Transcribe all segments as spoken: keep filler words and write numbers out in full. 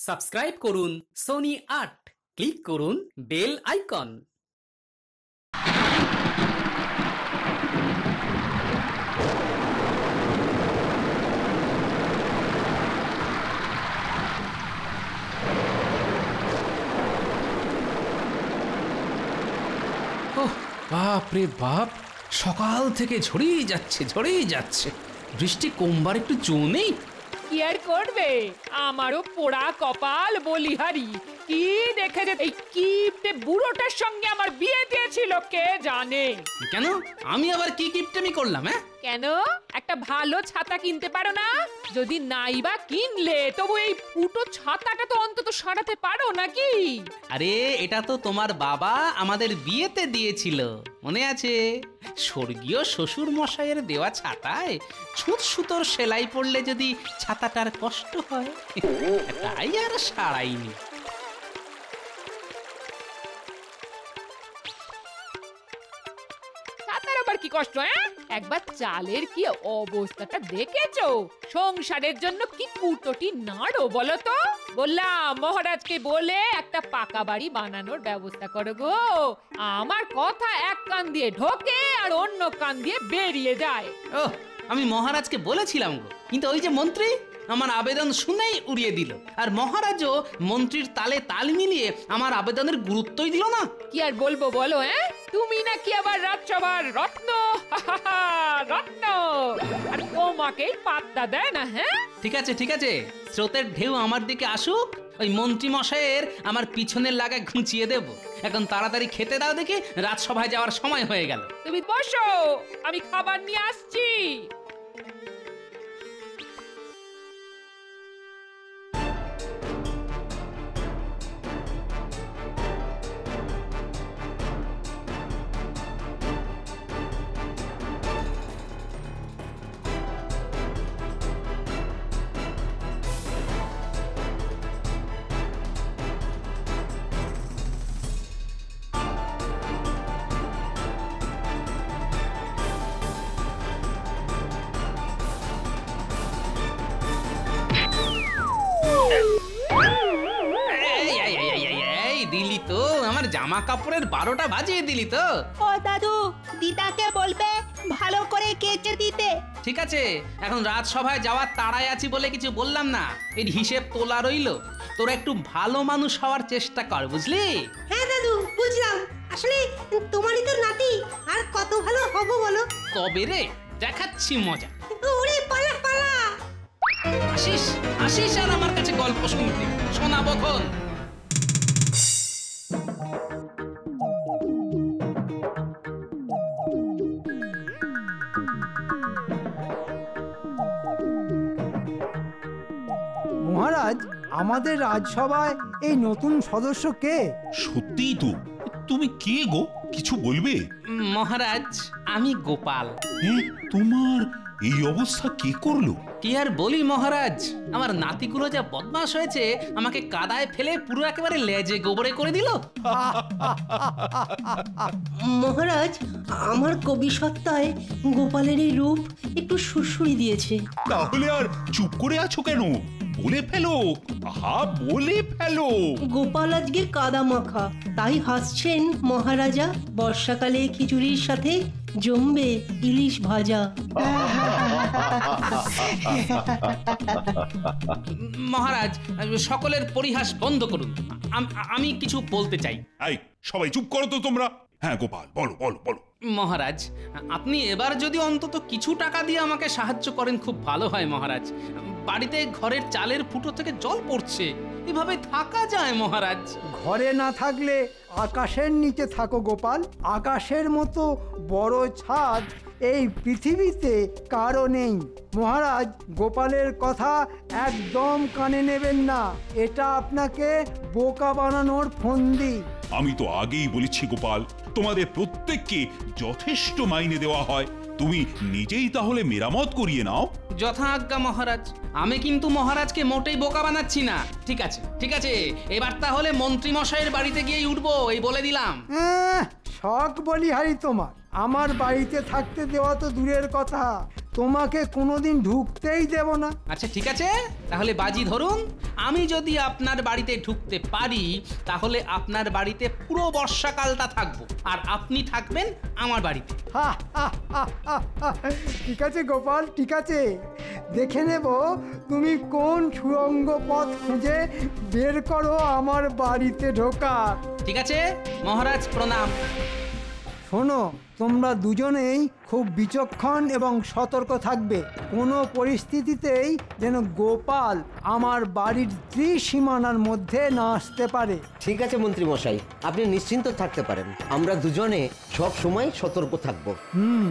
Subscribe করুন Sony আট, click করুন বেল আইকন। বাপ রে বাপ, সকাল থেকে ঝরেই যাচ্ছে ঝরেই যাচ্ছে, বৃষ্টি কমবার একটু জো নেই। কি আর করবে, আমারও পোড়া কপাল বলিহারি। কি দেখে যে এই কিপটে বুড়োটার সঙ্গে আমার বিয়ে দিয়েছিল কে জানে। কেন, আমি আবার কি কিপটেমি করলাম? হ্যাঁ কেন, একটা ভালো ছাতা কিনতে পারো না? যদি নাই বা কিনলে তবু এই ফুটো ছাতাটা তো অন্তত সারাতে পারো নাকি? আরে এটা তো তোমার বাবা আমাদের বিয়েতে দিয়েছিল, মনে আছে? স্বর্গীয় শ্বশুর মশাইয়ের দেওয়া ছাতায় ছুঁচ সুতোর সেলাই পড়লে যদি ছাতাটার কষ্ট হয়, তাই আর সারাইনি। ছাতার আবার কি কষ্ট? হ্যাঁ, একবার চালের কি অবস্থাটা দেখেছো? সংসারের জন্য কি কুটোটি নাড়ো বলো তো। বললাম মহারাজকে বলে একটা পাকা বাড়ি বানানোর ব্যবস্থা করো গো। আমার কথা এক কান দিয়ে ঢোকে আর অন্য কান দিয়ে বেরিয়ে যায়। ও, আমি মহারাজকে বলেছিলাম গো, কিন্তু ওই যে মন্ত্রী আমার আবেদন শুনেই উড়িয়ে দিল। আর মহারাজও মন্ত্রীর তালে তাল মিলিয়ে আমার আবেদনের গুরুত্বই দিল না। কি আর বলবো বলো? হ্যাঁ, তুমি নাকি আবার রাজসভার রত্ন, রত্ন, আর তোমাকেই পাত্তা দেয় না। হ্যাঁ ঠিক আছে ঠিক আছে, স্রোতের ঢেউ আমার দিকে আসুক, ওই মন্ত্রী মশাইয়ের আমার পিছনের লাগায় ঘুঁচিয়ে দেব। এখন তাড়াতাড়ি খেতে দাও দেখি, রাজসভায় যাওয়ার সময় হয়ে গেল। তুমি বসো, আমি খাবার নিয়ে আসছি। দিলি তো আমার জামা কাপড়ের বারোটা বাজিয়ে দিলি তো। ও দাদু, দিদাকে বলবে ভালো করে কেচে দিতে। ঠিক আছে, এখন রাজসভায় যাওয়ার তাড়ায় আছি বলে কিছু বললাম না, এর হিসেব তোলা রইলো। তোরা একটু ভালো মানুষ হওয়ার চেষ্টা কর, বুঝলি? হ্যাঁ দাদু, বুঝলাম। আসলে তোমারই তো নাতি, আর কত ভালো হব বলো। তবে রে, দেখাচ্ছি মজা। ওরে পালা পালা। আসিস আসিস আর আমার কাছে গল্প শুনতে, শোনাবো খন। মহারাজ, আমাদের রাজসভায় এই নতুন সদস্য কে? সত্যিই তো, তুমি কে গো, কিছু বলবে? মহারাজ, আমি গোপাল। হ্যাঁ, তোমার এই অবস্থা কে করলো? কি আর বলি মহারাজ, আমার নাতিগুলো যা বদমাশ হয়েছে, আমাকে কাদায় ফেলে পুরো একেবারে লেজে গোবরে করে দিল। মহারাজ, আমার কবি সত্তায় গোপালের এই রূপ একটু সুরসুরি দিয়েছে। তাহলে আর চুপ করে আছো কেন? বলে ফেলো, হা বলে ফেলো। গোপাল আজকে কাদা মাখা, তাই হাসছেন মহারাজা। বর্ষাকালে খিচুড়ির সাথে জমবে ইলিশ ভাজা। মহারাজ, সকলের পরিহাস বন্ধ করুন, আমি কিছু বলতে চাই। এই সবাই চুপ করো তো তোমরা। হ্যাঁ গোপাল, বলো বলো বলো। মহারাজ, আপনি এবার যদি অন্তত কিছু টাকা দিয়ে আমাকে সাহায্য করেন খুব ভালো হয় মহারাজ। বাড়িতে ঘরের চালের ফুটো থেকে জল পড়ছে, এভাবে থাকা যায় মহারাজ? ঘরে না থাকলে আকাশের নিচে থাকো গোপাল। আকাশের মতো বড় ছাদ এই পৃথিবীতে কারো নেই। মহারাজ, গোপালের কথা একদম কানে নেবেন না, এটা আপনাকে বোকা বানানোর ফন্দি। আমি তো আগেই বলেছি গোপাল, তোমাদের প্রত্যেককে যথেষ্ট মাইনে দেওয়া হয়, তুমি নিজেই তাহলে মেরামত করিয়ে নাও। যথা আজ্ঞা মহারাজ। আমি কিন্তু মহারাজকে মোটেই বোকা বানাচ্ছি না। ঠিক আছে ঠিক আছে, এবার তাহলে মন্ত্রী মশাইয়ের বাড়িতে গিয়ে উঠবো, এই বলে দিলাম। শখ বলিহারি তোমার, আমার বাড়িতে থাকতে দেওয়া তো দূরের কথা, তোমাকে কোনোদিন ঢুকতেই দেব না। আচ্ছা ঠিক আছে, তাহলে বাজি ধরুন, আমি যদি আপনার বাড়িতে ঢুকতে পারি তাহলে আপনার বাড়িতে পুরো বর্ষাকালটা থাকবো, আর আপনি থাকবেন আমার বাড়িতে। হা, হা, হা, হা, হা। ঠিক আছে গোপাল, ঠিক আছে, দেখে নেব তুমি কোন সুড়ঙ্গ পথ খুঁজে বের করো আমার বাড়িতে ঢোকা। ঠিক আছে মহারাজ, প্রণাম। শোনো, তোমরা দুজনেই খুব বিচক্ষণ এবং সতর্ক থাকবে। কোনো পরিস্থিতিতেই যেন গোপাল আমার বাড়ির ত্রিসীমানার মধ্যে না আসতে পারে। ঠিক আছে মন্ত্রী মশাই, আপনি নিশ্চিন্ত থাকতে পারেন, আমরা দুজনে সব সময় সতর্ক থাকব। হুম।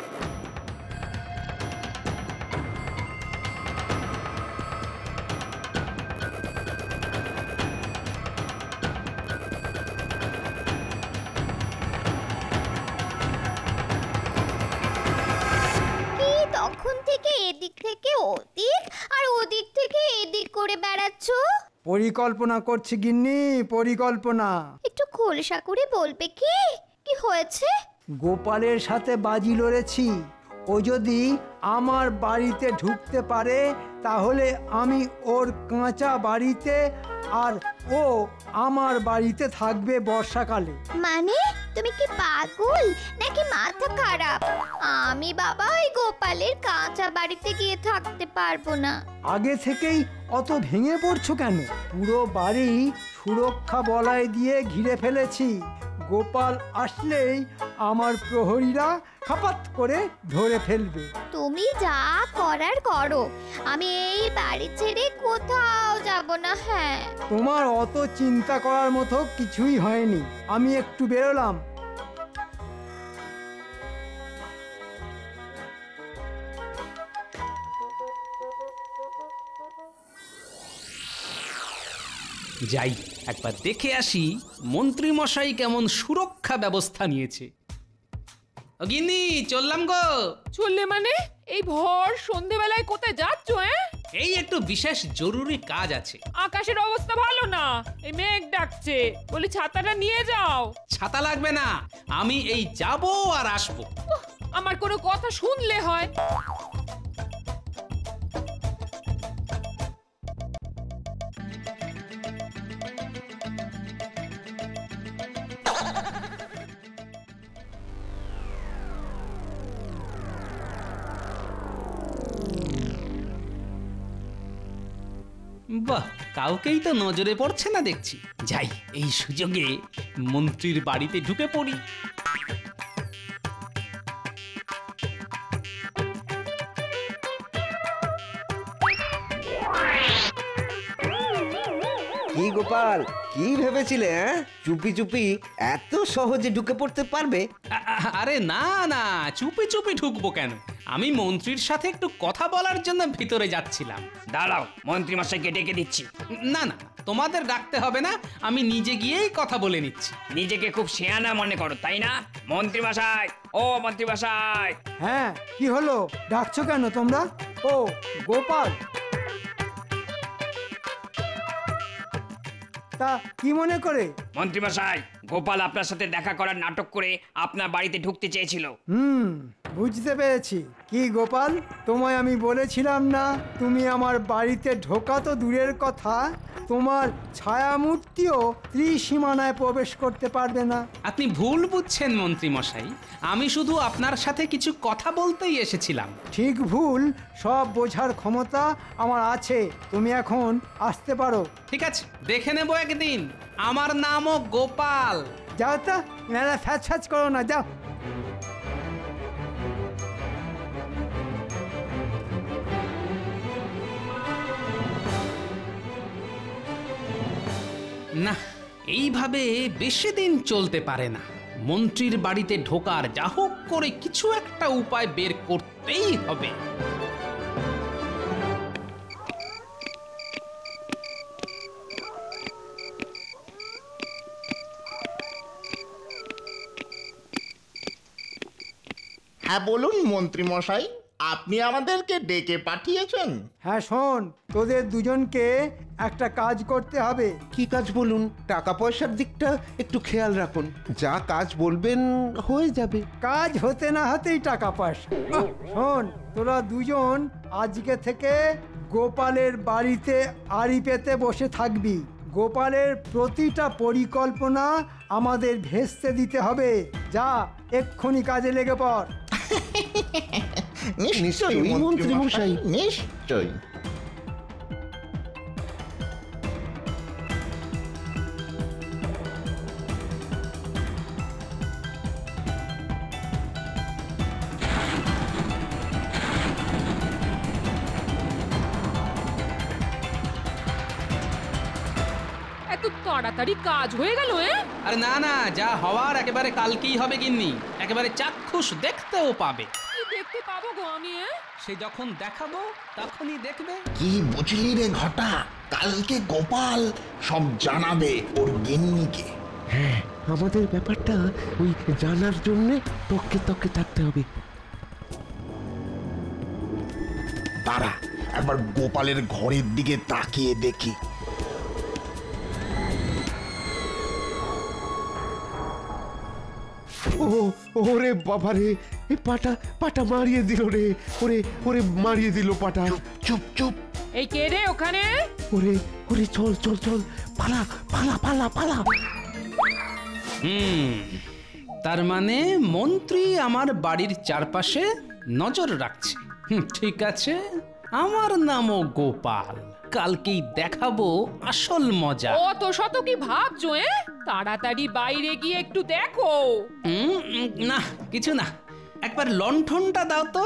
তখন থেকে এদিক থেকে ওদিক আর ওদিক থেকে এদিক করে বেড়াচ্ছ? পরিকল্পনা করছি গিন্নি, পরিকল্পনা। একটু খোলসা করে বলবে কি কি হয়েছে? গোপালের সাথে বাজি লড়েছি, ও যদি আমার বাড়িতে ঢুকতে পারে তাহলে আমি ওর কাঁচা বাড়িতে আর ও আমার বাড়িতে থাকবে বর্ষাকালে। মানে তুমি কি পাগল নাকি মাথা খারাপ? আমি বাবা ওই গোপালের কাঁচা বাড়িতে গিয়ে থাকতে পারবো না। আগে থেকেই অত ভেঙে পড়ছো কেন? পুরো বাড়ি সুরক্ষা বলয় দিয়ে ঘিরে ফেলেছি। গোপাল আসলেই আমার প্রহরীরা খাপাত করে ধরে ফেলবে। তুমি যা করার করো, আমি এই বাড়ি ছেড়ে কোথাও যাব না। হ্যাঁ, তোমার অত চিন্তা করার মতো কিছুই হয়নি। আমি একটু বেরোলাম। যাই একবার দেখে আসি মন্ত্রী মশাই কেমন সুরক্ষা ব্যবস্থা নিয়েছে। ও গিন্নি, চললাম গো। চললে মানে? এই ভর সন্ধেবেলায় কোথায় যাচ্ছ? হ্যাঁ, এই একটু বিশেষ জরুরি কাজ আছে। আকাশের অবস্থা ভালো না, এই মেঘ ডাকছে, বলি ছাতাটা নিয়ে যাও। ছাতা লাগবে না, আমি এই যাব আর আসবো। উহ, আমার কোনো কথা শুনলে হয়। বাহ, কাউকেই তো নজরে পড়ছে না দেখছি। যাই, এই সুযোগে মন্ত্রীর বাড়িতে ঢুকে পড়ি। কি গোপাল, কি ভেবেছিলে? হ্যাঁ, চুপি চুপি এত সহজে ঢুকে পড়তে পারবে? আ- আ- আরে না না, চুপি চুপি ঢুকবো কেন? আমি মন্ত্রীর সাথে একটু কথা বলার জন্য ভিতরে যাচ্ছিলাম। দাঁড়াও, মন্ত্রী মশাইকে ডেকে দিচ্ছি। না না, তোমাদের ডাকতে হবে না, আমি নিজে গিয়েই কথা বলে নিচ্ছি। নিজেকে খুব শেয়ানা মনে করো, তাই না? মন্ত্রী মশাই, ও মন্ত্রী মশাই। হ্যাঁ, কি হলো? ডাকছো কেন তোমরা? ও গোপাল, তা কি মনে করে? মন্ত্রী মশাই, গোপাল আপনার সাথে দেখা করার নাটক করে আপনার বাড়িতে ঢুকতে চেয়েছিল। হুম, বুঝতে পেরেছি। কি গোপাল, তোমায় আমি বলেছিলাম না তুমি আমার বাড়িতে ঢোকা তো দূরের কথা, তোমার ছায়ামূর্তিও ত্রিসীমানায় প্রবেশ করতে পারবে না। আপনি ভুল বুঝছেন মন্ত্রী মশাই, আমি শুধু আপনার সাথে কিছু কথা বলতেই এসেছিলাম। ঠিক ভুল সব বোঝার ক্ষমতা আমার আছে। তুমি এখন আসতে পারো। ঠিক আছে, দেখে নেব একদিন। আমার নামও গোপাল। যাও তো, মেলা ফ্যাচ ফ্যাচ করো না, যাও। না, এইভাবে বেশি দিন চলতে পারে না। মন্ত্রীর বাড়িতে ঢোকার যা হোক করে কিছু একটা উপায় বের করতেই হবে। হ্যাঁ বলুন মন্ত্রী মশাই, আপনি আমাদেরকে ডেকে পাঠিয়েছেন? হ্যাঁ শোন, তোদের দুজনকে একটা কাজ করতে হবে। কি কাজ বলুন? টাকা পয়সার দিকটা একটু খেয়াল রাখুন, যা কাজ বলবেন হয়ে যাবে। কাজ হতে না হতেই টাকা পয়সা। আহ, শোন, তোরা দুজন আজকে থেকে গোপালের বাড়িতে আড়ি পেতে বসে থাকবি। গোপালের প্রতিটা পরিকল্পনা আমাদের ভেস্তে দিতে হবে। যা, এক্ষুনি কাজে লেগে পড়। নিশ্চয়ই মন্ত্রী মশাই, নিশ্চয়ই। এত তাড়াতাড়ি কাজ হয়ে গেল? এ আরে না না, যা হওয়ার একেবারে কালকেই হবে গিন্নি, একেবারে চাক্ষুষ দেখতেও পাবে। কি দেখতে পাবো গো আমি? এ সে যখন দেখাবো তখনই দেখবে। কি বুঝলি রে ঘটা, কালকে গোপাল সব জানাবে ওর গিন্নিকে। হ্যাঁ, আমাদের ব্যাপারটা ওই জানার জন্য তককে তককে থাকতে হবে। তারা একবার গোপালের ঘরের দিকে তাকিয়ে দেখি। ও ওরে বাবারে, এই পাটা পাটা মারিয়ে দিল রে, ওরে ওরে মারিয়ে দিল পাটা। চুপ চুপ। এই কে রে ওখানে? ওরে ওরে, চল চল চল, পালা পালা পালা পালা। হুম, তার মানে মন্ত্রী আমার বাড়ির চারপাশে নজর রাখছে। হুম, ঠিক আছে, আমার নামও গোপাল, কালকেই দেখাবো আসল মজা। অত শত কি ভাবছো? এ তাড়াতাড়ি বাইরে গিয়ে একটু দেখো। হুম, উম, না কিছু না, একবার লণ্ঠনটা দাও তো।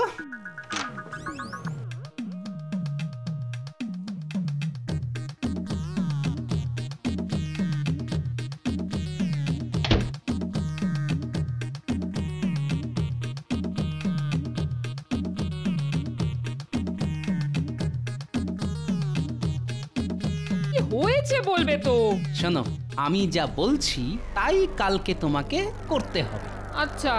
কি হয়েছে বলবে তো? শোনো, আমি যা বলছি তাই কালকে তোমাকে করতে হবে। আচ্ছা,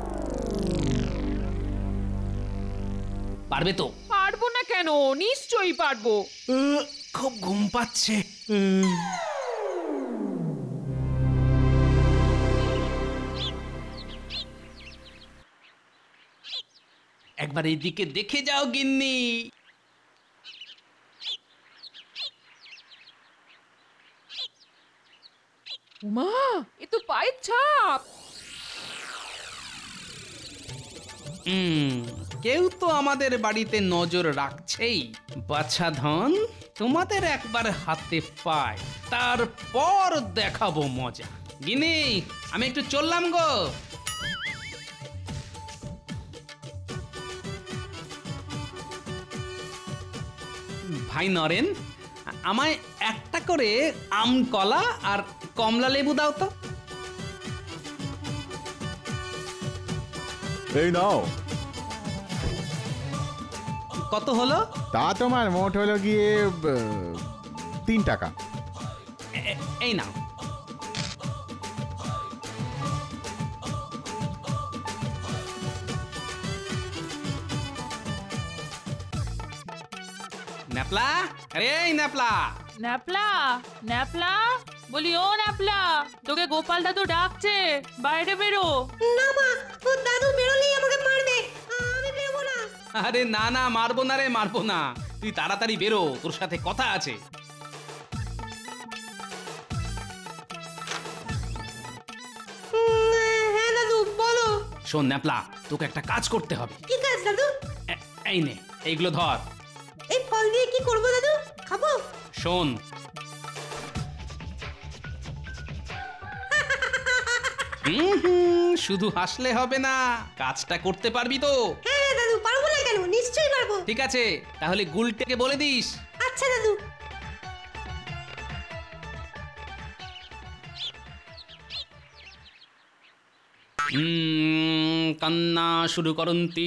পারবে তো? পারবো না কেন? নিশ্চয়ই পারবো। উহ, খুব ঘুম পাচ্ছে। একবার এইদিকে দেখে যাও গিন্নি। মা, এ তো পায়ের ছাপ। হুম, কেউ তো আমাদের বাড়িতে নজর রাখছেই। বাছা ধন, তোমাদের একবার হাতে পায়, তারপর দেখাবো মজা। গিনি, আমি একটু চললাম গো। ভাই নরেন, আমায় একটা করে আম কলা আর কমলা লেবু দাও তো। এই নাও। কত হলো? তা তোমার মোট হলো গিয়ে আহ, তিন টাকা। এ- এই নাও। ন্যাপলা, আরে এই ন্যাপলা। ন্যাপলা, ন্যাপলা, বলি ও ন্যাপলা, তোকে গোপাল দাদু ডাকছে, বাইরে বেরো। না মা, ও দাদু বেরোলেই আমাকে মারবে, আমি বেরোবো না। আরে না না, মারবো না রে, মারবো না, তুই তাড়াতাড়ি বেরো, তোর সাথে কথা আছে। হ্যাঁ দাদু, বলো। শোন ন্যাপলা, তোকে একটা কাজ করতে হবে। কি কাজ দাদু? এ- এই নে, এইগুলো ধর। এই ফল দিয়ে কি করবো দাদু? খাবো? শোন, হুম হুম, শুধু হাসলে হবে না, কাজটা করতে পারবি তো? হ্যাঁ দাদু, পারবো না কেন? নিশ্চয়ই পারবো। ঠিক আছে, তাহলে গুলটেকে বলে দিস। আচ্ছা দাদু। হুম, কান্না শুরু করন্তি।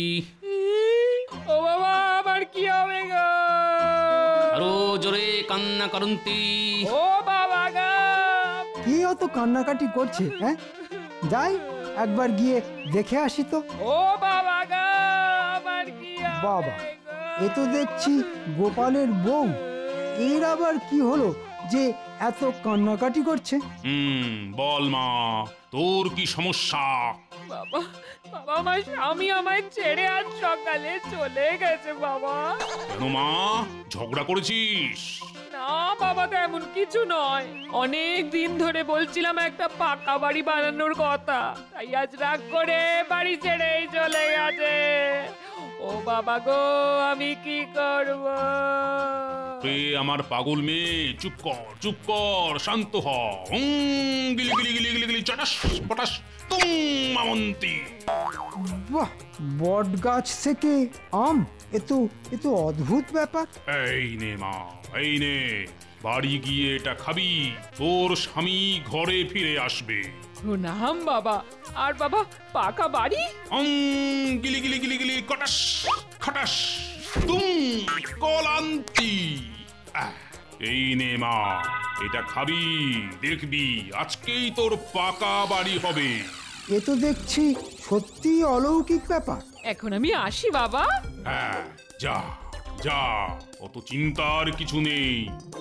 ও বাবা, আবার কি হবে গো? আরো জোরে কান্না করন্তি। ও বাবা গো! কি অত কান্নাকাটি করছে? হ্যাঁ, যাই একবার গিয়ে দেখে আসি তো। ও বাবা গো, আবার কি হবে বাবা, গো? এ তো দেখছি গোপালের বউ। এর আবার কি হলো যে এত কান্নাকাটি করছে? হুম বল মা, তোর কি সমস্যা? বাবা বাবা আমার স্বামী আমায় ছেড়ে আজ সকালে চলে গেছে বাবা। কেন মা, ঝগড়া করেছিস? না বাবা, তেমন কিছু নয়। অনেক দিন ধরে বলছিলাম একটা পাকা বাড়ি বানানোর কথা, তাই আজ রাগ করে বাড়ি ছেড়েই চলে গেছে। ও বাবা গো, আমি কি করব? রে আমার পাগল মেয়ে, চুপ কর চুপ কর, শান্ত হ। হুম, গিলি গিলি গিলি গিলি গিলি চটাস পটাস তুম মামন্তি। বাহ, বট গাছ থেকে আম, এ তো এ তো অদ্ভুত ব্যাপার। এই নে মা, এই নে, বাড়ি গিয়ে এটা খাবি, তোর স্বামী ঘরে ফিরে আসবে। প্রণাম বাবা। আর বাবা, পাকা বাড়ি? হুম, গিলি গিলি গিলি গিলি কটাস খটাস তুম কলান্তি। আহ, এই নে মা, এটা খাবি, দেখবি আজকেই তোর পাকা বাড়ি হবে। এ তো দেখছি সত্যি অলৌকিক ব্যাপার। এখন আমি আসি বাবা। হ্যাঁ, যা যা, অত চিন্তার কিছু নেই।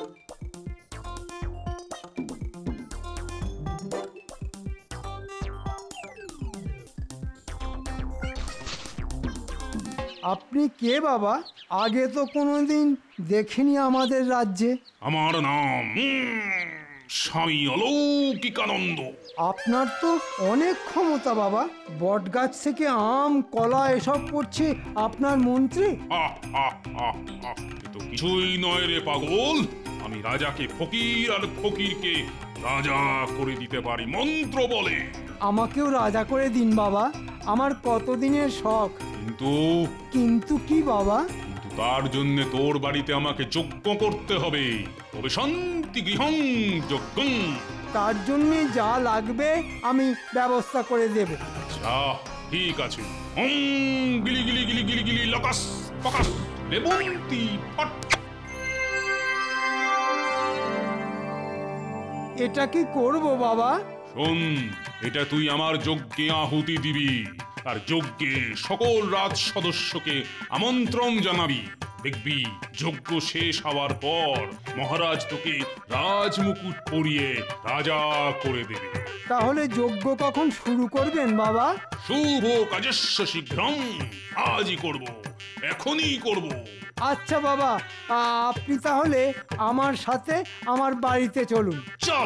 আপনি কে বাবা? আগে তো কোনোদিন দেখিনি আমাদের রাজ্যে। আমার নাম উম, স্বামী অলৌকিকানন্দ। আপনার তো অনেক ক্ষমতা বাবা। বট গাছ থেকে আম, কলা এসব করছে আপনার মন্ত্রী। আহ, আহ, আহ, আহ, এ তো কিছুই নয় রে পাগল। আমি রাজাকে ফকির আর ফকিরকে রাজা করে দিতে পারি মন্ত্র বলে। আমাকেও রাজা করে দিন বাবা, আমার কতদিনের শখ। কিন্তু কিন্তু কি বাবা? কিন্তু তার জন্য তোর বাড়িতে আমাকে যজ্ঞ করতে হবে। তবে শান্তি গৃহং যজ্ঞং। তার জন্য যা লাগবে আমি ব্যবস্থা করে দেব। আচ্ছা ঠিক আছে। হুম, গিলি গিলি গিলি গিলি গিলি লকাস পকাস লেবন্তি পট। এটা কি করব বাবা? শোন, এটা তুই আমার যজ্ঞে আহুতি দিবি, আর যজ্ঞে সকল রাজ সদস্যকে আমন্ত্রণ জানাবি। দেখবি যজ্ঞ শেষ হওয়ার পর মহারাজ তোকে রাজমুকুট পরিয়ে রাজা করে দেবে। তাহলে যজ্ঞ কখন শুরু করবেন বাবা? শুভ কাজস্য শীঘ্রং। আজই করব, এখনই করব। আচ্ছা বাবা, আপনি তাহলে আমার সাথে আমার বাড়িতে চলুন। চল।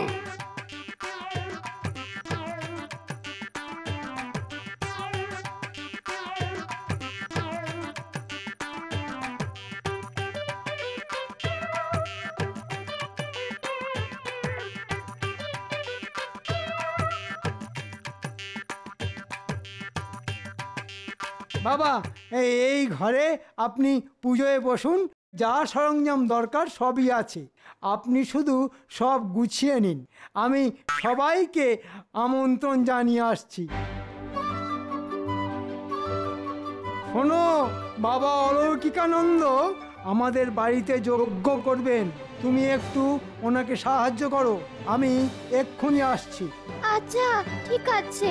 বাবা, এই এই ঘরে আপনি পুজোয় বসুন, যা সরঞ্জাম দরকার সবই আছে। আপনি শুধু সব গুছিয়ে নিন, আমি সবাইকে আমন্ত্রণ জানিয়ে আসছি। শোনো বাবা অলৌকিকানন্দ, আমাদের বাড়িতে যজ্ঞ করবেন, তুমি একটু ওনাকে সাহায্য করো, আমি এক্ষুনি আসছি। আচ্ছা ঠিক আছে।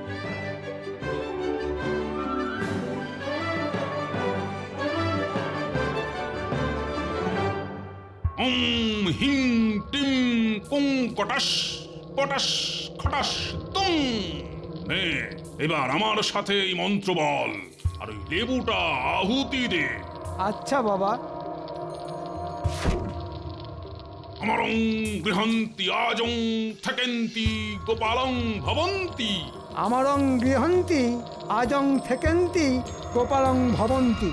ওম হিং টিং কুং কটাস পটাস খটাস তুম। নে, এবার আমার সাথে এই মন্ত্র বল, আর ওই লেবুটা আহুতি দে। আচ্ছা বাবা। আমারং গৃহন্তি আজং থেকেন্তি গোপালং ভবন্তি। আমারং গৃহন্তি আজং থেকেন্তি গোপালং ভবন্তি।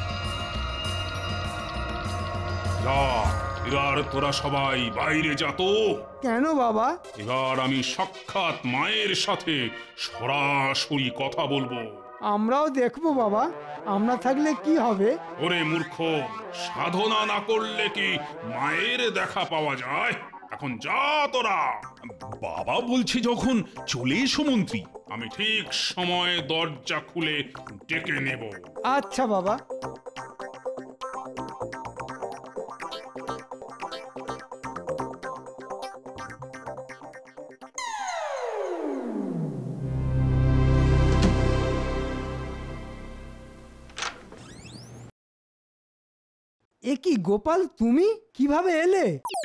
যা, এবার তোরা সবাই বাইরে যা তো। কেন বাবা? এবার আমি সাক্ষাৎ মায়ের সাথে সরাসরি কথা বলবো। আমরাও দেখবো বাবা, আমরা থাকলে কি হবে? ওরে মূর্খ, সাধনা না করলে কি মায়ের দেখা পাওয়া যায়? এখন যা তোরা। বাবা বলছে যখন চলে এসো মন্ত্রী, আমি ঠিক সময়ে দরজা খুলে ডেকে নেব। আচ্ছা বাবা। এ কি গোপাল, তুমি কিভাবে এলে?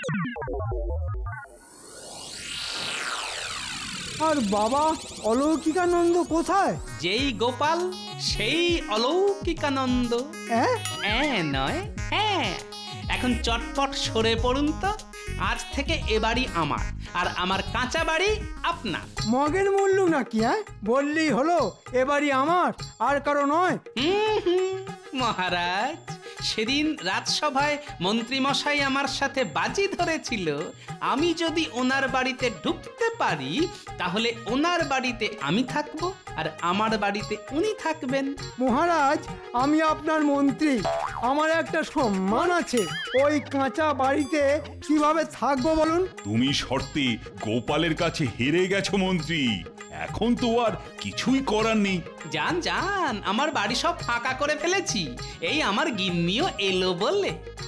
আর বাবা অলৌকিকানন্দ কোথায়? যেই গোপাল সেই অলৌকিকানন্দ। হ্যাঁ হ্যাঁ নয় হ্যাঁ। এখন চটপট সরে পড়ুন তো। আজ থেকে এ বাড়ি আমার, আর আমার কাঁচা বাড়ি আপনার। মগের মূল্য নাকি? হ্যাঁ বললেই হলো এ বাড়ি আমার, আর কারো নয়। হুম হুম মহারাজ, সেদিন রাজসভায় মন্ত্রী মশাই আমার সাথে বাজি ধরেছিল, আমি যদি ওনার বাড়িতে ঢুকতে পারি তাহলে ওনার বাড়িতে আমি থাকবো আর আমার বাড়িতে উনি থাকবেন। মহারাজ, আমি আপনার মন্ত্রী, আমার একটা সম্মান আছে। ওই কাঁচা বাড়িতে কিভাবে থাকবো বলুন? তুমি শর্তে গোপালের কাছে হেরে গেছো মন্ত্রী, এখন তো আর কিছুই করার নেই। যান যান, আমার বাড়ি সব ফাঁকা করে ফেলেছি, এই আমার গিন্নিও এলো বললে।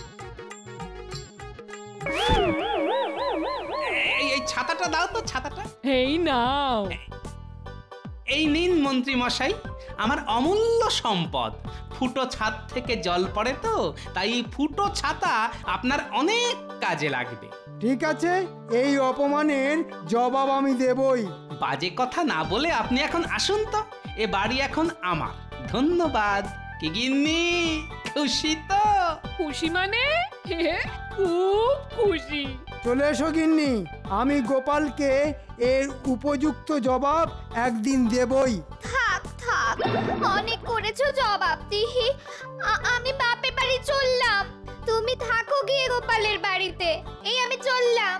এই এই ছাতাটা দাও তো, ছাতাটা। এই নাও। এই নিন মন্ত্রী মশাই, আমার অমূল্য সম্পদ। ফুটো ছাদ থেকে জল পড়ে তো, তাই এই ফুটো ছাতা আপনার অনেক কাজে লাগবে। ঠিক আছে, এই অপমানের জবাব আমি দেবই। বাজে কথা না বলে আপনি এখন আসুন তো, এ বাড়ি এখন আমার। ধন্যবাদ। কি গিন্নি, খুশি তো? খুশি মানে খুব খুশি। চলে এসো গিন্নি, আমি গোপালকে এর উপযুক্ত জবাব একদিন দেবই। থাক থাক, অনেক করেছো জবাবদিহি। আ- আমি বাপের বাড়ি চললাম, তুমি থাকো গিয়ে গোপালের বাড়িতে। এই আমি চললাম।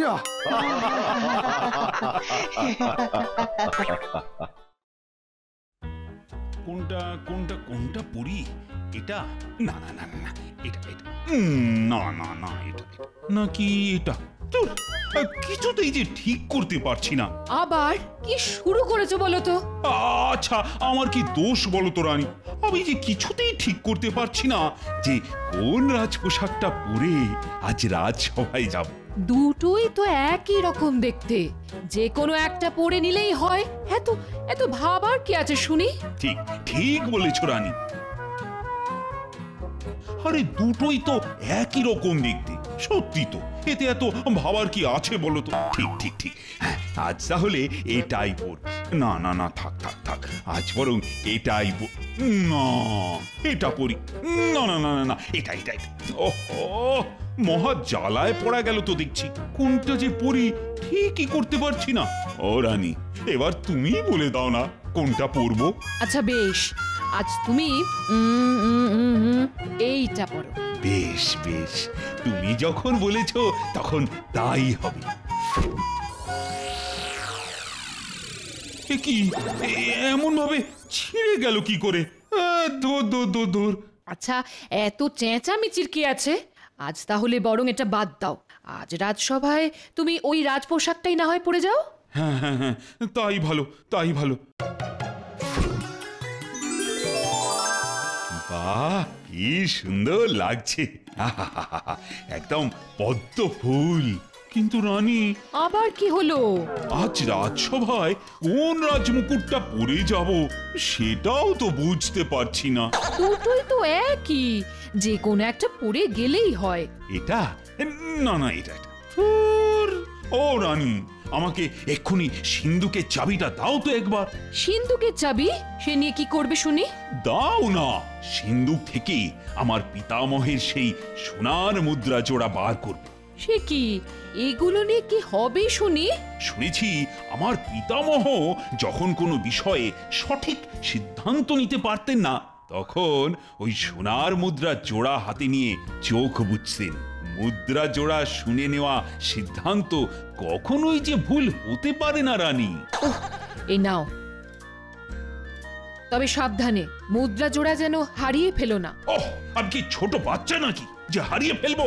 কোনটা কোনটা কোনটা পড়ি? এটা না না না না এটা এটা উম, না না না এটা এটা। নাকি এটা? ধুর, আহ, কিছুতেই যে ঠিক করতে পারছি না। আবার কি শুরু করেছো বলো তো? আচ্ছা, আমার কি দোষ বলো তো রানী? আমি যে কিছুতেই ঠিক করতে পারছি না যে কোন রাজ পোশাকটা পরে আজ রাজসভায় যাব। দুটোই তো একই রকম দেখতে, যে কোনো একটা পরে নিলেই হয়। এত এত ভাবার কি আছে শুনি? ঠিক ঠিক বলেছো রানী। আরে দুটোই তো একই রকম দেখতে, সত্যি তো, এতে এত ভাবার কি আছে বলো তো? ঠিক ঠিক ঠিক, হ্যাঁ, আজ তাহলে এটাই পর। না না না থাক থাক থাক, আজ বরং এটাই পর। না, এটা পরি। না না না না না এটা এটা এটা। ওহো, মহা জ্বালায় পড়া গেল তো দেখছি। কোনটা যে পরি ঠিকই করতে পারছি না। ও রানী, এবার তুমি বলে দাও না কোনটা পরবো। আচ্ছা বেশ, আজ তুমি উম, উম, উম, উম, এইটা পড়ো। বেশ বেশ, তুমি যখন বলেছ তখন তাই হবে। এ কি, এমন ভাবে ছিঁড়ে গেল কি করে? আহ, ধুর ধুর ধুর ধুর। আচ্ছা, এত চেঁচামেচির কি আছে? আজ তাহলে বরং এটা বাদ দাও। আজ রাজসভায় তুমি ওই রাজ পোশাকটাই না হয় পরে যাও। হ্যাঁ হ্যাঁ হ্যাঁ, তাই ভালো তাই ভালো। বাহ, কি সুন্দর লাগছে, আহাহাহা, একদম পদ্ম ফুল। কিন্তু রানী, আবার কি হলো? আজ রাজসভায় কোন রাজমুকুটটা পরে যাব সেটাও তো বুঝতে পারছি না। দুটোই তো একই, যে কোনো একটা পরে গেলেই হয়। এটা না না এটা এটা। ধুর, ও রানী, আমাকে এক্ষুনি সিন্ধুকের চাবিটা দাও তো একবার। সিন্ধুকের চাবি? সে নিয়ে কি করবে শুনি? দাও না, সিন্ধুক থেকে আমার পিতামহের সেই সোনার মুদ্রা জোড়া বার করব। সে কি, এগুলো নিয়ে কি হবে শুনি? শুনেছি আমার পিতামহ যখন কোনো বিষয়ে সঠিক সিদ্ধান্ত নিতে পারতেন না, তখন ওই সোনার মুদ্রা জোড়া হাতে নিয়ে চোখ বুঝতেন। মুদ্রা জোড়া শুনে নেওয়া সিদ্ধান্ত কখনোই যে ভুল হতে পারে না রানী। এই নাও, তবে সাবধানে, মুদ্রা জোড়া যেন হারিয়ে ফেলো না। ওহ, আমি কি ছোট বাচ্চা নাকি যে হারিয়ে ফেলবো?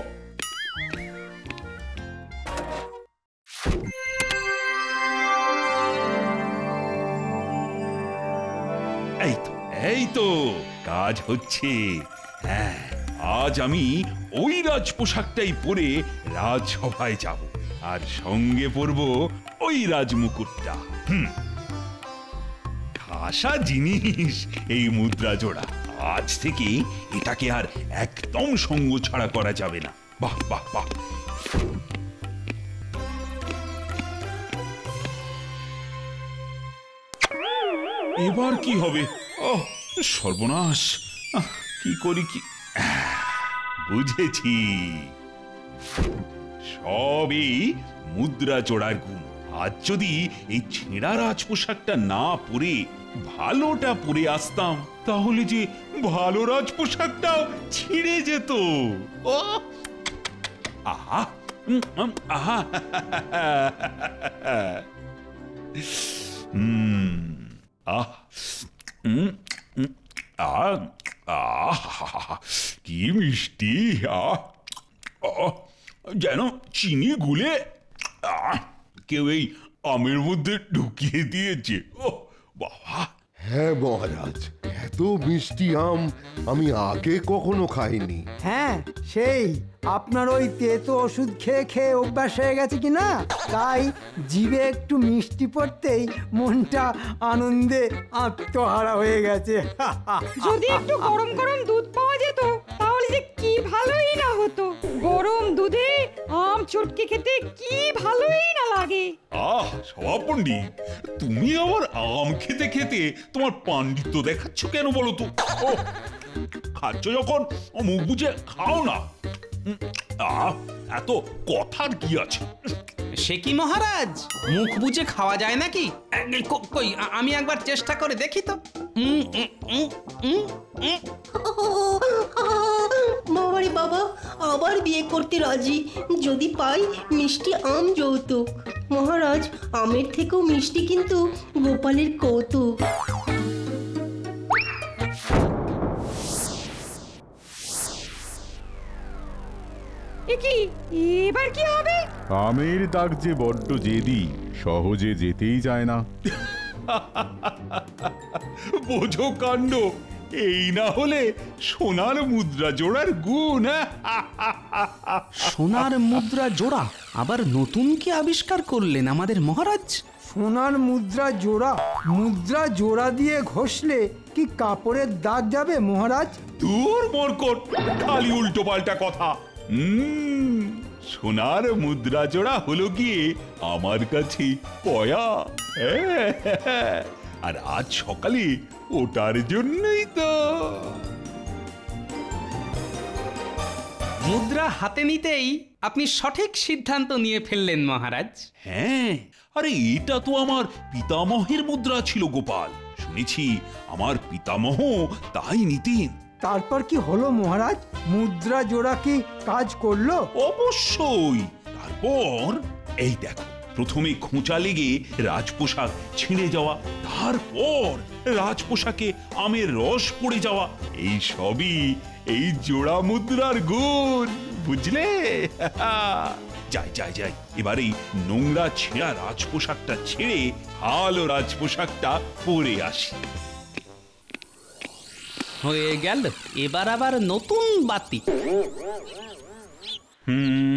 এই তো এই তো কাজ হচ্ছে। হ্যাঁ, আজ আমি ওই রাজ পোশাকটাই পরে রাজসভায় যাব, আর সঙ্গে পরব ওই রাজমুকুটটা। হুম, খাসা জিনিস এই মুদ্রা জোড়া। আজ থেকে এটাকে আর একদম সঙ্গ ছাড়া করা যাবে না। বাহ বাহ বাহ। এবার কি হবে? ওহ সর্বনাশ, আহ, কি করি কি? আহ, বুঝেছি, সবই মুদ্রা জোড়ার গুণ। আজ যদি এই ছেঁড়া রাজ পোশাকটা না পরে ভালোটা পরে আসতাম, তাহলে যে ভালো রাজ পোশাকটাও ছিঁড়ে যেত। ও আহা উম, উম, আহা হুম আহ উম, উম, আহ আহ কি মিষ্টি! আহ আহ, যেন চিনি গুলে আহ কেউ এই আমের মধ্যে ঢুকিয়ে দিয়েছে। ও বাবা! হ্যাঁ মহারাজ, এত মিষ্টি আম আমি আগে কখনো খাইনি। হ্যাঁ, সেই আপনার ওই তেতো ওষুধ খেয়ে খেয়ে অভ্যাস হয়ে গেছে কি না, তাই জিভে একটু মিষ্টি পড়তেই মনটা আনন্দে আত্মহারা হয়ে গেছে। যদি একটু গরম গরম দুধ পাওয়া যেত তাহলে যে কি ভালোই না হতো। গরম দুধে আম চটকে খেতে কি ভালোই না লাগে। আহ সভা পণ্ডিত, তুমি আবার আম খেতে খেতে তোমার পাণ্ডিত্য দেখাচ্ছ কেন বলো তো? ও খাচ্ছ যখন মুখ বুঝে খাও না। উম, আহ এত কথার কি আছে? সে কি মহারাজ, মুখ বুজে খাওয়া যায় নাকি? এ, কো- কই আ- আমি একবার চেষ্টা করে দেখি তো। উম, উম, উম, উম, উম। বাবারে বাবা, আবার বিয়ে করতে রাজি যদি পাই মিষ্টি আম যৌতুক। মহারাজ, আমের থেকেও মিষ্টি কিন্তু গোপালের কৌতুক। এ কি, এবার কি হবে? আমের দাগ যে বড্ড জেদি, সহজে যেতেই যায় না। বোঝো কাণ্ড, এই না হলে সোনার মুদ্রা জোড়ার গুণ। সোনার মুদ্রা জোড়া আবার নতুন কি আবিষ্কার করলেন আমাদের মহারাজ? সোনার মুদ্রা জোড়া? মুদ্রা জোড়া দিয়ে ঘষলে কি কাপড়ের দাগ যাবে মহারাজ? দূর মরকট, খালি উল্টো পাল্টা কথা। হুম সোনার মুদ্রা জোড়া হলো গিয়ে আমার কাছে পয়া। হ্যাঁ, আর আজ সকালে ওটার জন্যই তো। মুদ্রা হাতে নিতেই আপনি সঠিক সিদ্ধান্ত নিয়ে ফেললেন মহারাজ। হ্যাঁ, আরে এটা তো আমার পিতামহের মুদ্রা ছিল গোপাল। শুনেছি আমার পিতামহ তাই নিতেন। তারপর কি হলো মহারাজ? মুদ্রা জোড়া কি কাজ করলো? অবশ্যই। তারপর এই দেখো, প্রথমে খোঁচা লেগে রাজপোশাক ছিঁড়ে যাওয়া, তারপর রাজপোশাকে আমের রস পড়ে যাওয়া, এই সবই এই জোড়া মুদ্রার গুণ, বুঝলে? যাই যাই যাই, এবার এই নোংরা ছেঁড়া রাজপোশাকটা ছেড়ে ভালো রাজপোশাকটা পরে আসি। হয়ে গেল, এবার আবার নতুন বাতি। হুম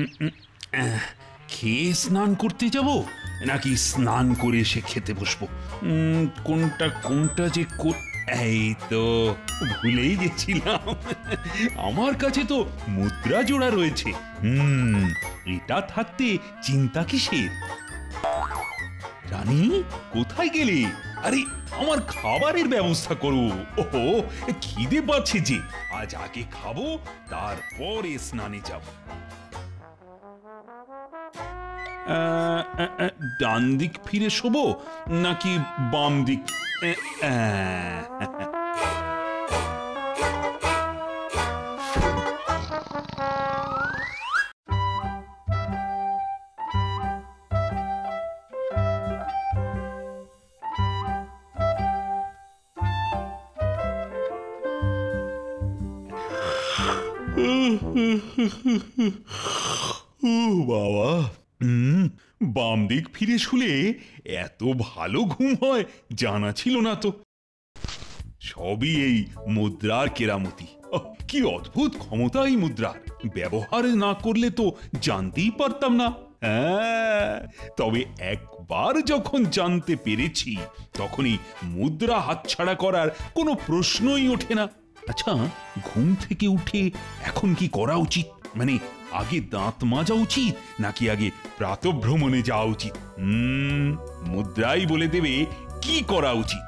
খেয়ে স্নান করতে যাব নাকি স্নান করে এসে খেতে বসবো? উম, কোনটা কোনটা যে কো- এই তো ভুলেই গেছিলাম, আমার কাছে তো মুদ্রা জোড়া রয়েছে। হুম এটা থাকতে চিন্তা কিসের? রানী কোথায় গেলে? আরে আমার খাবারের ব্যবস্থা করো। ওহো খিদে পাচ্ছে যে, আজ আগে খাবো তারপরে স্নানে যাব। আহ, আহ, আহ, ডান দিক ফিরে শোবো নাকি বাম দিক? আহ, আহ, ও বাবা, হুম বাম দিক ফিরে শুলে এত ভালো ঘুম হয় জানা ছিল না তো। সবই এই মুদ্রার কেরামতি। আহ, কি অদ্ভুত ক্ষমতা এই মুদ্রার! ব্যবহার না করলে তো জানতেই পারতাম না। হ্যাঁ, তবে একবার যখন জানতে পেরেছি তখনই মুদ্রা হাতছাড়া করার কোনো প্রশ্নই ওঠে না। আচ্ছা, ঘুম থেকে উঠে এখন কি করা উচিত? মানে আগে দাঁত মাজা উচিত নাকি আগে প্রাতঃভ্রমণে যাওয়া উচিত? হুম, মুদ্রাই বলে দেবে কি করা উচিত।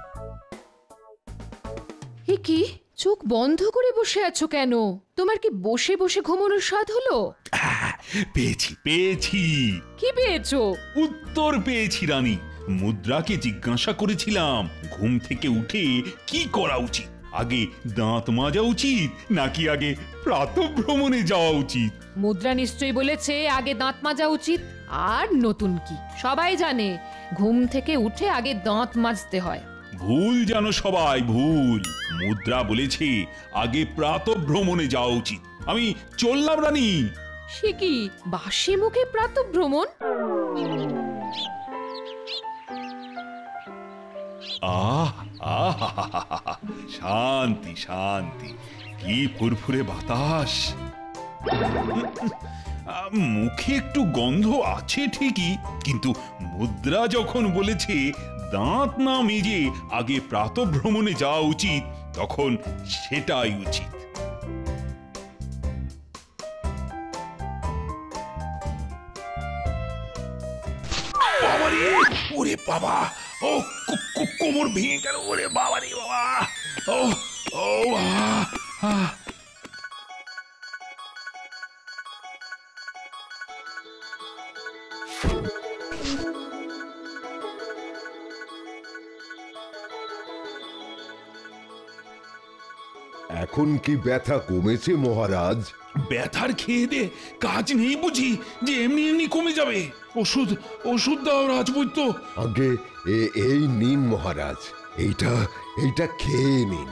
এ কি, চোখ বন্ধ করে বসে আছো কেন? তোমার কি বসে বসে ঘুমানোর স্বাদ হলো? পেয়েছি পেয়েছি কি পেয়েছো? উত্তর পেয়েছি রানী। মুদ্রাকে জিজ্ঞাসা করেছিলাম ঘুম থেকে উঠে কি করা উচিত, আগে দাঁত মাজা উচিত নাকি আগে প্রাতঃভ্রমণে যাওয়া উচিত। মুদ্রা নিশ্চয়ই বলেছে আগে দাঁত মাজা উচিত। আর নতুন কি, সবাই জানে ঘুম থেকে উঠে আগে দাঁত মাজতে হয়। ভুল জানো সবাই, ভুল। মুদ্রা বলেছে আগে প্রাতঃভ্রমণে যাওয়া উচিত। আমি চললাম রানী। সে কি, বাসি মুখে প্রাতঃভ্রমণ? আহ আহ, শান্তি শান্তি, কি ফুরফুরে বাতাস। মুখে একটু গন্ধ আছে ঠিকই, কিন্তু মুদ্রা যখন বলেছে দাঁত না মেজে আগে প্রাতঃভ্রমণে যাওয়া উচিত, তখন সেটাই উচিত। বাবারে, ওরে বাবা, ও কোমর ভেঙে গেল, ওরে বাবারে বাবা, ও ও আহ এখন কি ব্যথা কমেছে মহারাজ? ব্যথার খেয়ে দে কাজ নেই বুঝি যে এমনি এমনি কমে যাবে? ওষুধ ওষুধ দাও রাজবৈদ্য। আগে এই নিন মহারাজ, এইটা এইটা খেয়ে নিন।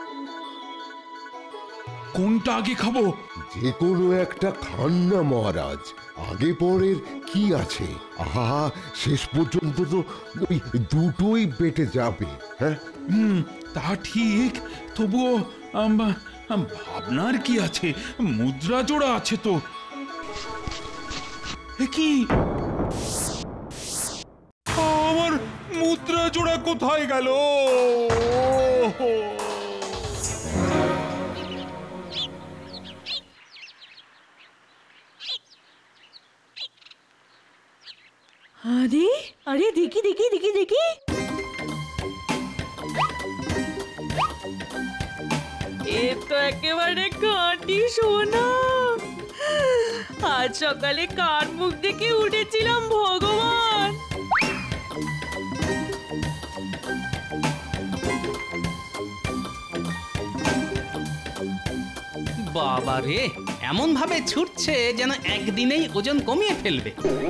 কোনটা আগে খাবো? যে কোনো একটা খান না মহারাজ, আগে পরের কি আছে? আহা, শেষ পর্যন্ত তো ওই দুটোই পেটে যাবে। হ্যাঁ, হুম, তা ঠিক, তবুও ভাবনার কি আছে? মুদ্রা জোড়া আছে তো। কি, আমার মুদ্রা জোড়া কোথায় গেল? আরে আরে, দেখি দেখি দেখি দেখি, এ তো একেবারে খাঁটি সোনা। আজ সকালে কার মুখ দেখে উঠেছিলাম ভগবান। বাবা রে, এমন ভাবে ছুটছে যেন একদিনেই ওজন কমিয়ে ফেলবে।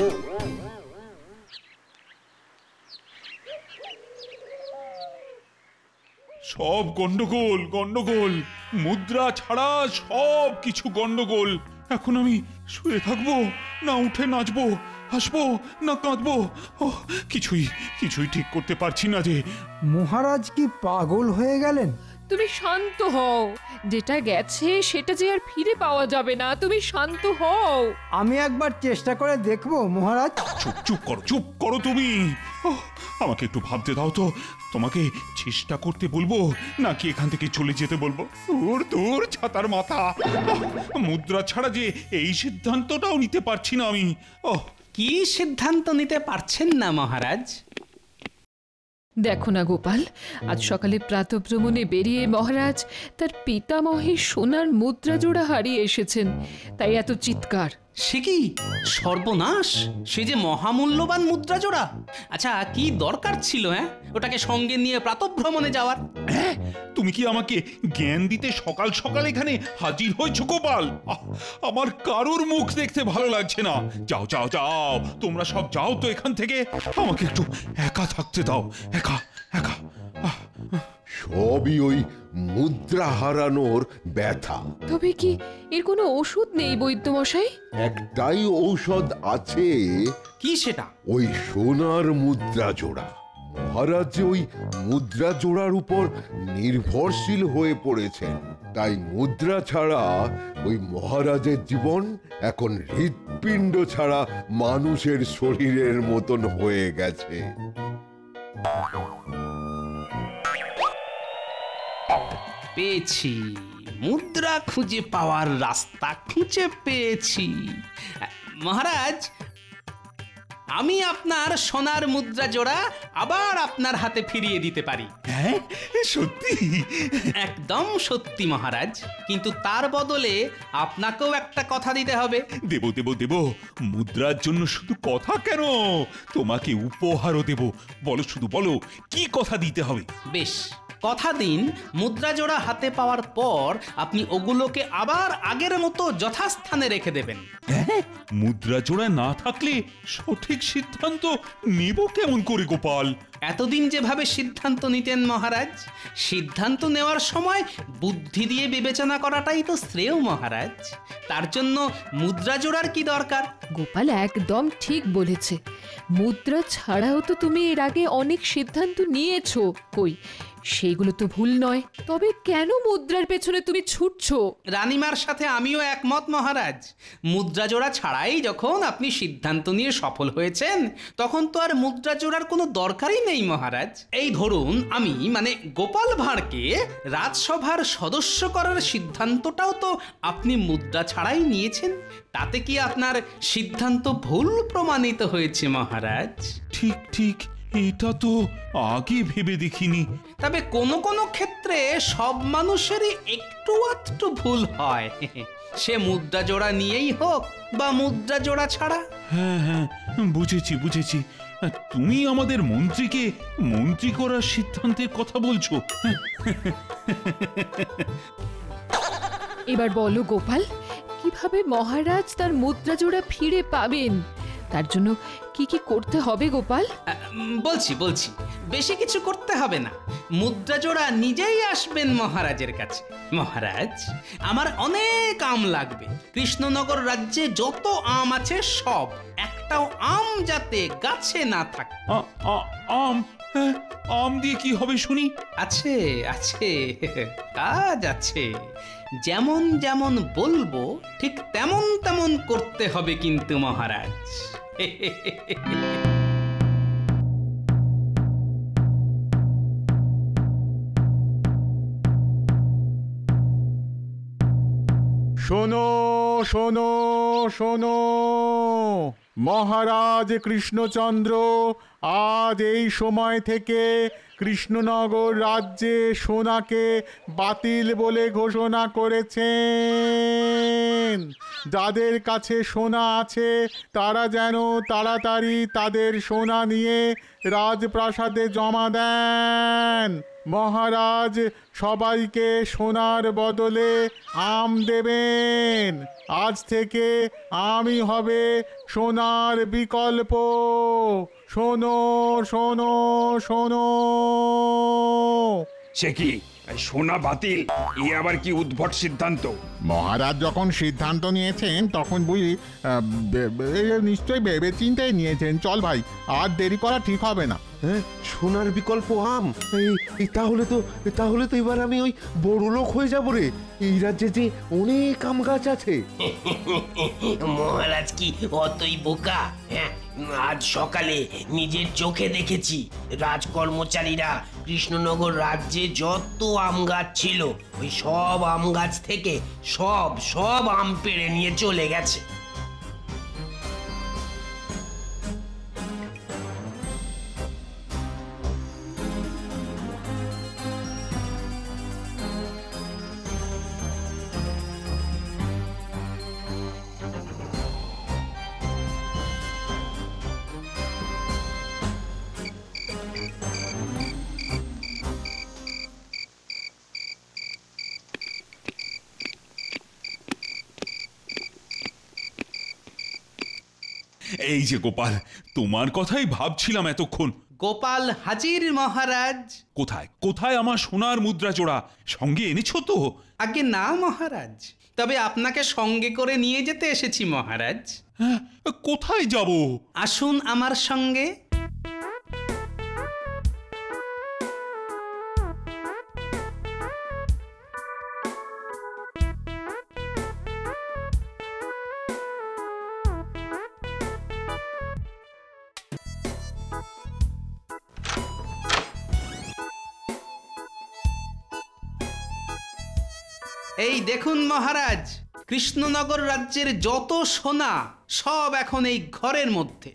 সব গন্ডগোল গন্ডগোল, মুদ্রা ছাড়া সব কিছু গন্ডগোল। এখন আমি শুয়ে থাকবো না উঠে নাচবো, হাসবো না কাঁদবো, কিছুই কিছুই ঠিক করতে পারছি না যে। মহারাজ কি পাগল হয়ে গেলেন? তুমি শান্ত হও, যেটা গেছে সেটা যে আর ফিরে পাওয়া যাবে না। তুমি শান্ত হও। আমি একবার চেষ্টা করে দেখবো মহারাজ। চুপ চুপ করো, চুপ করো তুমি। আমাকে একটু ভাবতে দাও তো, তোমাকে চেষ্টা করতে বলবো নাকি এখান থেকে চলে যেতে বলবো? দূর দূর ছাতার মাথা, মুদ্রা ছাড়া যে এই সিদ্ধান্তটাও নিতে পারছি না আমি। ও, কি সিদ্ধান্ত নিতে পারছেন না মহারাজ? দেখো না গোপাল, আজ সকালে প্রাতঃভ্রমণে বেরিয়ে মহারাজ তার পিতামহের সোনার মুদ্রা জোড়া হারিয়ে এসেছেন, তাই এত চিৎকার। সে কি সর্বনাশ! সে যে মহামূল্যবান মুদ্রা জোড়া। আচ্ছা, কি দরকার ছিল হ্যাঁ ওটাকে সঙ্গে নিয়ে প্রাতঃভ্রমণে যাওয়ার? হ্যাঁ, তুমি কি আমাকে জ্ঞান দিতে সকাল সকাল এখানে হাজির হয়েছো গোপাল? আমার কারোর মুখ দেখতে ভালো লাগছে না। যাও যাও যাও, তোমরা সব যাও তো এখান থেকে। আমাকে একটু একা থাকতে দাও, একা একা। সবই ওই মুদ্রা হারানোর ব্যথা। তবে কি এর কোনো ওষুধ নেই বৈদ্যমশাই? একটাই ঔষধ আছে। কি সেটা? ওই সোনার মুদ্রা জোড়া। মহারাজ ওই মুদ্রা জোড়ার উপর নির্ভরশীল হয়ে পড়েছেন, তাই মুদ্রা ছাড়া ওই মহারাজের জীবন এখন হৃৎপিণ্ড ছাড়া মানুষের শরীরের মতন হয়ে গেছে। পেয়েছি, মুদ্রা খুঁজে পাওয়ার রাস্তা খুঁজে পেয়েছি। মহারাজ, আমি আপনার সোনার মুদ্রা জোড়া আবার আপনার হাতে ফিরিয়ে দিতে পারি। হ্যাঁ, সত্যি? একদম সত্যি মহারাজ, কিন্তু তার বদলে আপনাকেও একটা কথা দিতে হবে। দেব দেব দেব, মুদ্রার জন্য শুধু কথা কেন, তোমাকে উপহারও দেব। বলো, শুধু বলো, কি কথা দিতে হবে? বেশ, কথা দিন, মুদ্রা জোড়া হাতে পাওয়ার পর আপনি ওগুলোকে আবার আগের মতো যথাস্থানে রেখে দেবেন। হ্যাঁ, মুদ্রা জোড়া না থাকলে সঠিক সিদ্ধান্ত নেব কেমন করে গোপাল? এতদিন যেভাবে সিদ্ধান্ত নিতেন মহারাজ, সিদ্ধান্ত নেওয়ার সময় বুদ্ধি দিয়ে বিবেচনা করাটাই তো শ্রেয় মহারাজ। তার জন্য মুদ্রা জোড়ার কি দরকার? গোপাল একদম ঠিক বলেছে। মুদ্রা ছাড়াও তো তুমি এর আগে অনেক সিদ্ধান্ত নিয়েছো, কই সেইগুলো তো ভুল নয়। তবে কেন মুদ্রার পেছনে তুমি ছুটছো? রানীমার সাথে আমিও একমত মহারাজ। মুদ্রা জোড়া ছাড়াই যখন আপনি সিদ্ধান্ত নিয়ে সফল হয়েছেন, তখন তো আর মুদ্রা জোড়ার কোনো দরকারই নেই মহারাজ। এই ধরুন, আমি মানে গোপাল ভাঁড়কে রাজসভার সদস্য করার সিদ্ধান্তটাও তো আপনি মুদ্রা ছাড়াই নিয়েছেন। তাতে কি আপনার সিদ্ধান্ত ভুল প্রমাণিত হয়েছে মহারাজ? ঠিক ঠিক, এটা তো আগে ভেবে দেখিনি। তবে কোনো কোনো ক্ষেত্রে সব মানুষেরই একটু আধটু ভুল হয়, সে মুদ্রা জোড়া নিয়েই হোক বা মুদ্রা জোড়া ছাড়া। হ্যাঁ হ্যাঁ, বুঝেছি বুঝেছি। তুমি আমাদের মন্ত্রীকে মন্ত্রী করার সিদ্ধান্তের কথা বলছো। এবার বলো গোপাল, কিভাবে মহারাজ তার মুদ্রা জোড়া ফিরে পাবেন? তার জন্য কি কি করতে হবে গোপাল? বলছি বলছি বেশি কিছু করতে হবে না। মুদ্রা জোড়া নিজেই আসবেন মহারাজের কাছে। মহারাজ, আমার অনেক আম লাগবে। কৃষ্ণনগর রাজ্যে যত আম আছে সব, একটাও আম যাতে গাছে না থাকে। আম? আম দিয়ে কি হবে শুনি? আছে আছে, কাজ আছে। যেমন যেমন বলবো ঠিক তেমন তেমন করতে হবে কিন্তু মহারাজ। শোনো শোনো শোনো, মহারাজ কৃষ্ণচন্দ্র আজ এই সময় থেকে কৃষ্ণনগর রাজ্যে সোনাকে বাতিল বলে ঘোষণা করেছেন। যাদের কাছে সোনা আছে তারা যেন তাড়াতাড়ি তাদের সোনা নিয়ে রাজপ্রাসাদে জমা দেন। মহারাজ সবাইকে সোনার বদলে আম দেবেন। আজ থেকে আমি হবে সোনার বিকল্প। শোনো শোনো শোনো। সে কি, সোনা বাতিল? এ আবার কি উদ্ভট সিদ্ধান্ত? মহারাজ যখন সিদ্ধান্ত নিয়েছেন তখন বুঝি নিশ্চয়ই ভেবে চিন্তে নিয়েছেন। চল ভাই, আর দেরি করা ঠিক হবে না। হ্যাঁ, সোনার বিকল্প আম? এই তাহলে তো তাহলে তো এবার আমি ওই বড় লোক হয়ে যাবো রে। এই রাজ্যে যে অনেক আম গাছ আছে। মহারাজ কি অতই বোকা? হ্যাঁ, আজ সকালে নিজের চোখে দেখেছি রাজকর্মচারীরা কৃষ্ণনগর রাজ্যে যত আম গাছ ছিল ওই সব আম গাছ থেকে সব সব আম পেড়ে নিয়ে চলে গেছে। এই যে গোপাল, তোমার কথাই ভাবছিলাম এতক্ষণ। গোপাল হাজির মহারাজ। কোথায় কোথায় আমার সোনার মুদ্রা জোড়া? সঙ্গে এনেছো তো? আগে না মহারাজ, তবে আপনাকে সঙ্গে করে নিয়ে যেতে এসেছি মহারাজ। হ্যাঁ, কোথায় যাব? আসুন আমার সঙ্গে। এই দেখুন মহারাজ, কৃষ্ণনগর রাজ্যের যত সোনা সব এখন এই ঘরের মধ্যে।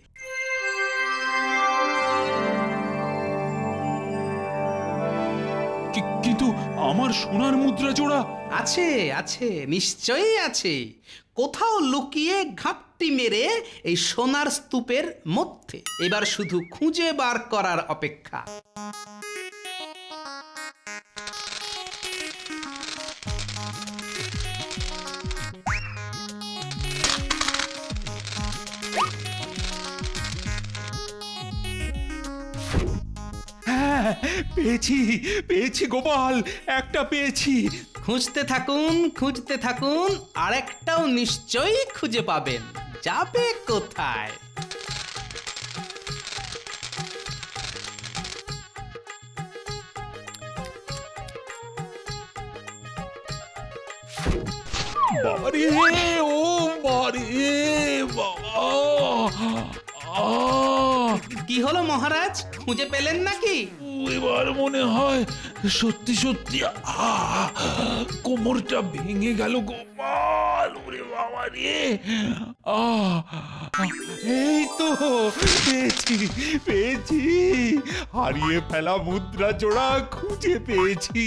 কিন্তু আমার সোনার মুদ্রা জোড়া আছে আছে নিশ্চয়ই আছে, কোথাও লুকিয়ে ঘাপটি মেরে এই সোনার স্তূপের মধ্যে। এবার শুধু খুঁজে বার করার অপেক্ষা। হ্যাঁ, পেয়েছি পেয়েছি গোপাল, একটা পেয়েছি। খুঁজতে থাকুন খুঁজতে থাকুন, আরেকটাও নিশ্চয়ই খুঁজে পাবেন। যাবে কোথায়? বাবারে, ও বাবারে, বাবা! আহ! কি হলো মহারাজ, খুঁজে পেলেন নাকি? এবার মনে হয় সত্যি সত্যি আহ! কোমরটা ভেঙে গেল গোপাল। ওরে বাবা রে! আহ! এই তো পেয়েছি পেয়েছি, হারিয়ে ফেলা মুদ্রা জোড়া খুঁজে পেয়েছি।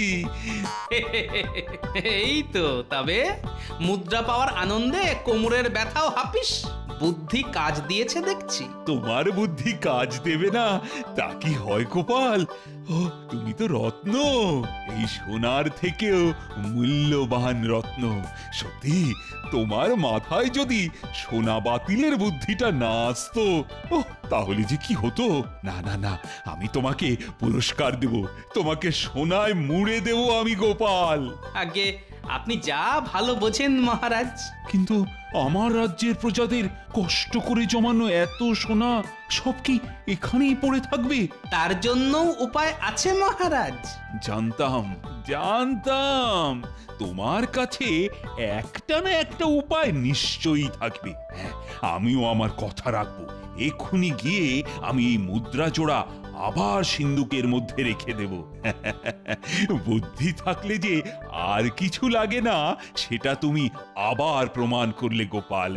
এই তো, তবে মুদ্রা পাওয়ার আনন্দে কোমরের ব্যথাও হাপিস। বুদ্ধি কাজ দিয়েছে দেখছি। তোমার বুদ্ধি কাজ দেবে না তা কি হয় গোপাল? ও, তুমি তো রত্ন, এই সোনার থেকেও মূল্যবান রত্ন। সত্যি তোমার মাথায় যদি সোনা বাতিলের বুদ্ধিটা না আসতো, ও তাহলে যে কি হতো। না না না, আমি তোমাকে পুরস্কার দেব, তোমাকে সোনায় মুড়ে দেব আমি গোপাল। আগে আপনি যা ভালো বোঝেন মহারাজ। কিন্তু আমার রাজ্যের প্রজাদের কষ্ট করে জমানো এত সোনা সব কি এখানেই পড়ে থাকবে? তার জন্য উপায় আছে মহারাজ। জানতাম জানতাম তোমার কাছে একটা না একটা উপায় নিশ্চয়ই থাকবে। হ্যাঁ, আমিও আমার কথা রাখবো। এক্ষুনি গিয়ে আমি এই মুদ্রা জোড়া আবার সিন্ধুকের মধ্যে রেখে দেব। বুদ্ধি থাকলে যে আর কিছু লাগে না, সেটা তুমি আবার প্রমাণ করলে গোপাল।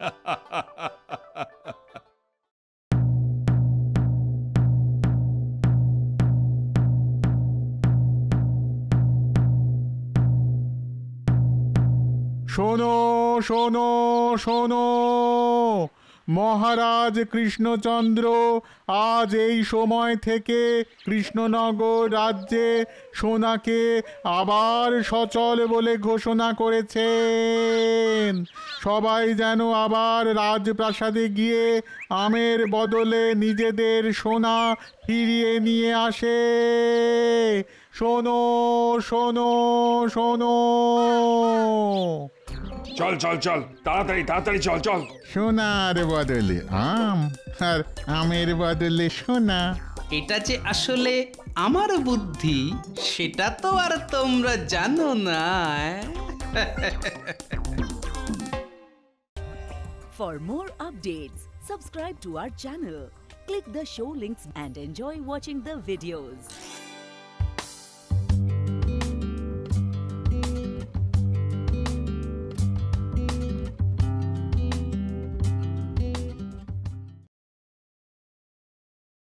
শোনো শোনো শোনো, মহারাজ কৃষ্ণচন্দ্র আজ এই সময় থেকে কৃষ্ণনগর রাজ্যে সোনাকে আবার সচল বলে ঘোষণা করেছেন। সবাই যেন আবার রাজপ্রাসাদে গিয়ে আমের বদলে নিজেদের সোনা ফিরিয়ে নিয়ে আসে। শোনো শোনো শোনো। চল চল চল, তাড়াতাড়ি তাড়াতাড়ি চল চল। সোনার বদলে আম, আর আমের বদলে সোনা। এটা যে আসলে আমার বুদ্ধি, সেটা তো আর তোমরা জানো না। For more updates, subscribe to our channel, click the show links and enjoy watching the videos.